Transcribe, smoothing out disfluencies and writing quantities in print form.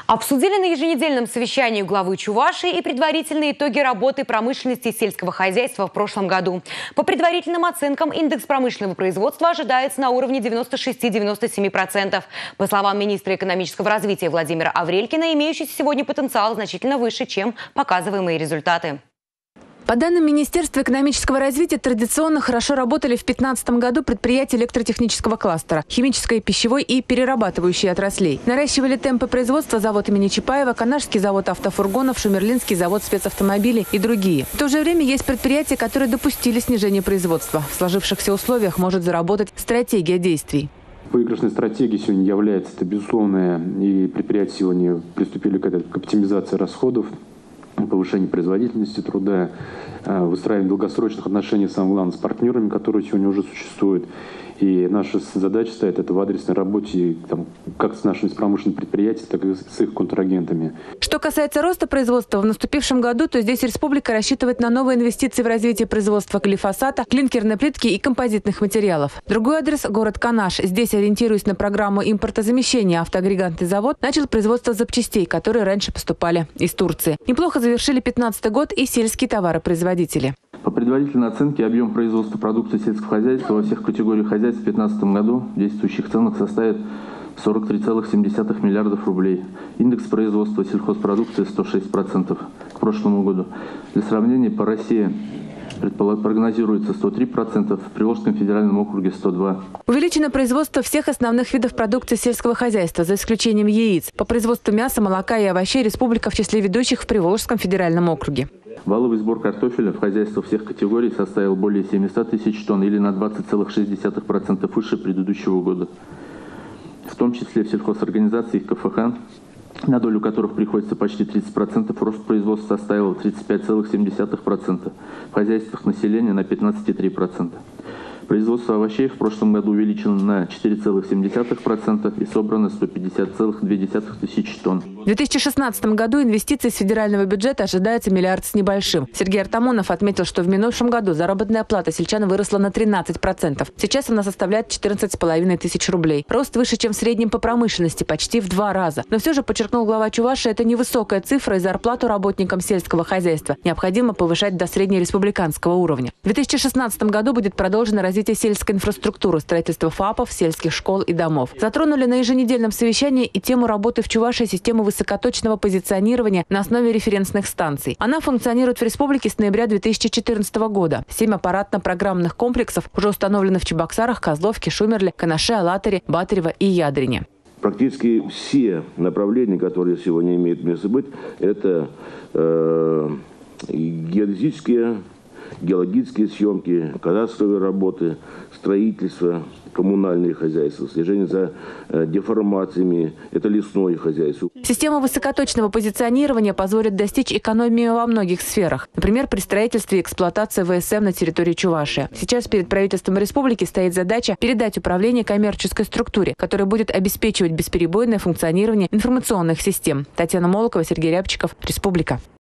Обсудили на еженедельном совещании главы Чувашии и предварительные итоги работы промышленности и сельского хозяйства в прошлом году. По предварительным оценкам, индекс промышленного производства ожидается на уровне 96-97%. По словам министра экономического развития Владимира Аврелькина, имеющийся сегодня потенциал значительно выше, чем показываемые результаты. По данным Министерства экономического развития, традиционно хорошо работали в 2015 году предприятия электротехнического кластера, химической, пищевой и перерабатывающей отраслей. Наращивали темпы производства завод имени Чапаева, Канашский завод автофургонов, Шумерлинский завод спецавтомобилей и другие. В то же время есть предприятия, которые допустили снижение производства. В сложившихся условиях может заработать стратегия действий. Выигрышной стратегией сегодня является это безусловно, и предприятия сегодня приступили к оптимизации расходов, повышению производительности труда, выстраиванию долгосрочных отношений, самое главное, с партнерами, которые сегодня уже существуют. И наша задача стоит это в адресной работе как с нашими промышленными предприятиями, так и с их контрагентами. Что касается роста производства в наступившем году, то здесь республика рассчитывает на новые инвестиции в развитие производства глифосата, клинкерной плитки и композитных материалов. Другой адрес – город Канаш. Здесь, ориентируясь на программу импортозамещения, автоагрегатный завод начал производство запчастей, которые раньше поступали из Турции. Неплохо завершили 2015 год и сельские товаропроизводители. По предварительной оценке, объем производства продукции сельского хозяйства во всех категориях хозяйств в 2015 году в действующих ценах составит 43,7 миллиардов рублей. Индекс производства сельхозпродукции 106% к прошлому году. Для сравнения, по России прогнозируется 103%, в Приволжском федеральном округе 102%. Увеличено производство всех основных видов продукции сельского хозяйства, за исключением яиц. По производству мяса, молока и овощей республика в числе ведущих в Приволжском федеральном округе. Валовый сбор картофеля в хозяйствах всех категорий составил более 700 тысяч тонн или на 20,6% выше предыдущего года. В том числе в сельхозорганизации КФХ, на долю которых приходится почти 30%, рост производства составил 35,7%, в хозяйствах населения на 15,3%. Производство овощей в прошлом году увеличено на 4,7% и собрано 150,2 тысяч тонн. В 2016 году инвестиций из федерального бюджета ожидается миллиард с небольшим. Сергей Артамонов отметил, что в минувшем году заработная плата сельчан выросла на 13%. Сейчас она составляет 14,5 тысяч рублей. Рост выше, чем в среднем по промышленности, почти в 2 раза. Но все же, подчеркнул глава Чувашии, это невысокая цифра, и зарплату работникам сельского хозяйства необходимо повышать до среднереспубликанского уровня. В 2016 году будет продолжено развитие сельской инфраструктуры, строительство ФАПов, сельских школ и домов. Затронули на еженедельном совещании и тему работы в Чувашии системы высокоточного позиционирования на основе референсных станций. Она функционирует в республике с ноября 2014 года. 7 аппаратно-программных комплексов уже установлены в Чебоксарах, Козловке, Шумерле, Канаше, Алатыре, Батырево и Ядрине. Практически все направления, которые сегодня имеют место быть, это геодезические, геологические съемки, кадастровые работы, строительство, коммунальные хозяйства, слежение за деформациями, это лесное хозяйство. Система высокоточного позиционирования позволит достичь экономии во многих сферах. Например, при строительстве и эксплуатации ВСМ на территории Чувашии. Сейчас перед правительством республики стоит задача передать управление коммерческой структуре, которая будет обеспечивать бесперебойное функционирование информационных систем. Татьяна Молокова, Сергей Рябчиков, Республика.